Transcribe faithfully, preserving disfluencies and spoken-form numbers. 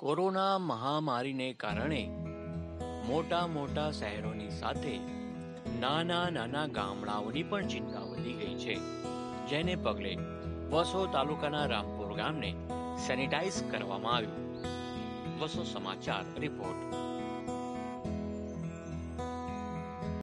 Corona મહામારીને કારણે મોટા મોટા શહેરોની સાથે નાના નાના ગામડાઓની પણ ચિંતા વધી ગઈ છે, જેને પગલે વસો તાલુકાના રામપુર ગામને સેનિટાઈઝ કરવામાં આવ્યું. વસો સમાચાર રિપોર્ટ.